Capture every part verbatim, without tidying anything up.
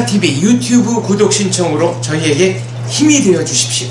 세상티비 유튜브 구독 신청으로 저희에게 힘이 되어 주십시오.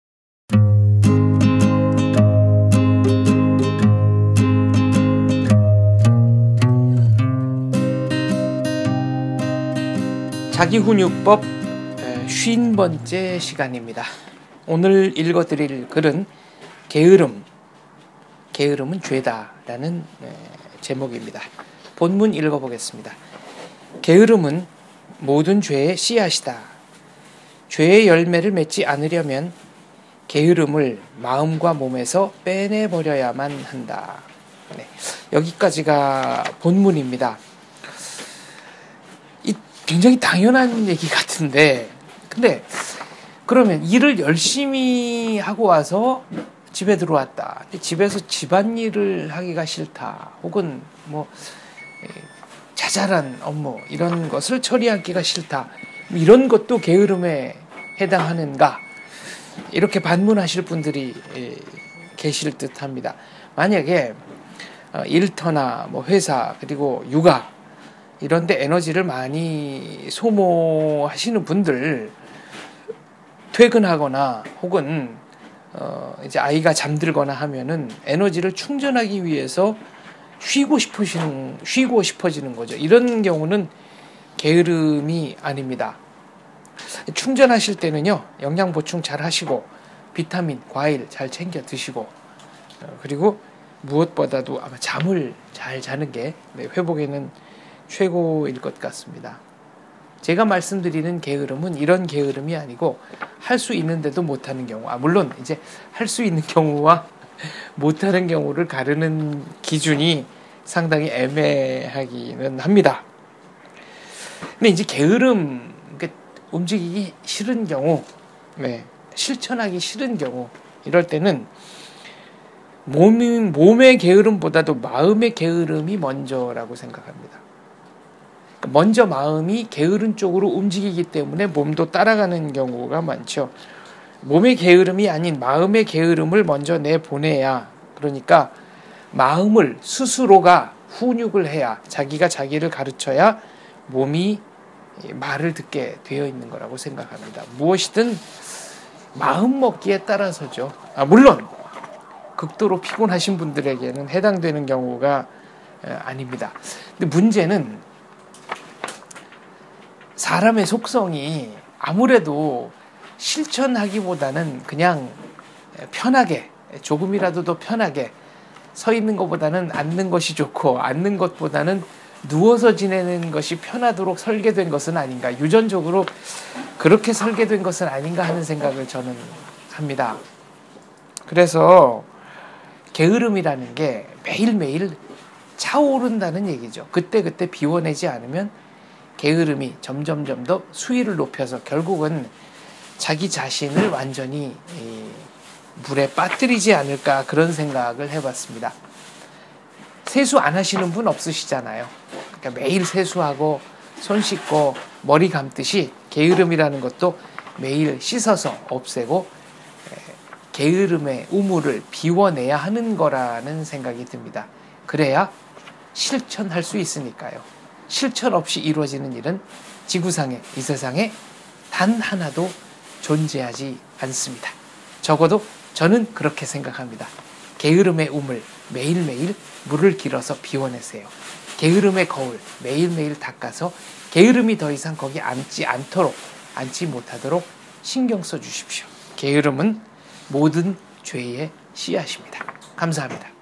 자기훈육법 쉰 번째 시간입니다. 오늘 읽어드릴 글은 게으름, 게으름은 죄다 라는 제목입니다. 본문 읽어보겠습니다. 게으름은 모든 죄의 씨앗이다. 죄의 열매를 맺지 않으려면 게으름을 마음과 몸에서 빼내버려야만 한다. 네, 여기까지가 본문입니다. 이 굉장히 당연한 얘기 같은데, 근데 그러면 일을 열심히 하고 와서 집에 들어왔다. 근데 집에서 집안일을 하기가 싫다. 혹은 뭐 자잘한 업무 이런 것을 처리하기가 싫다. 이런 것도 게으름에 해당하는가? 이렇게 반문하실 분들이 계실 듯합니다. 만약에 일터나 뭐 회사 그리고 육아 이런데 에너지를 많이 소모하시는 분들, 퇴근하거나 혹은 어 이제 아이가 잠들거나 하면은 에너지를 충전하기 위해서 쉬고 싶으시는 쉬고 싶어지는 거죠. 이런 경우는 게으름이 아닙니다. 충전하실 때는요, 영양 보충 잘 하시고 비타민, 과일 잘 챙겨 드시고, 그리고 무엇보다도 아마 잠을 잘 자는 게 회복에는 최고일 것 같습니다. 제가 말씀드리는 게으름은 이런 게으름이 아니고 할 수 있는데도 못하는 경우, 아 물론 이제 할 수 있는 경우와 못하는 경우를 가르는 기준이 상당히 애매하기는 합니다. 근데 이제 게으름, 그러니까 움직이기 싫은 경우, 네, 실천하기 싫은 경우, 이럴 때는 몸이, 몸의 게으름보다도 마음의 게으름이 먼저라고 생각합니다. 먼저 마음이 게으른 쪽으로 움직이기 때문에 몸도 따라가는 경우가 많죠. 몸의 게으름이 아닌 마음의 게으름을 먼저 내보내야, 그러니까 마음을 스스로가 훈육을 해야, 자기가 자기를 가르쳐야 몸이 말을 듣게 되어 있는 거라고 생각합니다. 무엇이든 마음 먹기에 따라서죠. 아, 물론 극도로 피곤하신 분들에게는 해당되는 경우가 아닙니다. 근데 문제는 사람의 속성이 아무래도 실천하기보다는 그냥 편하게, 조금이라도 더 편하게 서 있는 것보다는 앉는 것이 좋고, 앉는 것보다는 누워서 지내는 것이 편하도록 설계된 것은 아닌가, 유전적으로 그렇게 설계된 것은 아닌가 하는 생각을 저는 합니다. 그래서 게으름이라는 게 매일매일 차오른다는 얘기죠. 그때그때 비워내지 않으면 게으름이 점점점 더 수위를 높여서 결국은 자기 자신을 완전히 물에 빠뜨리지 않을까, 그런 생각을 해봤습니다. 세수 안 하시는 분 없으시잖아요. 그러니까 매일 세수하고 손 씻고 머리 감듯이 게으름이라는 것도 매일 씻어서 없애고 게으름의 우물을 비워내야 하는 거라는 생각이 듭니다. 그래야 실천할 수 있으니까요. 실천 없이 이루어지는 일은 지구상에, 이 세상에 단 하나도 존재하지 않습니다. 적어도 저는 그렇게 생각합니다. 게으름의 우물, 매일매일 물을 길어서 비워내세요. 게으름의 거울, 매일매일 닦아서 게으름이 더 이상 거기 앉지 않도록, 앉지 못하도록 신경 써 주십시오. 게으름은 모든 죄의 씨앗입니다. 감사합니다.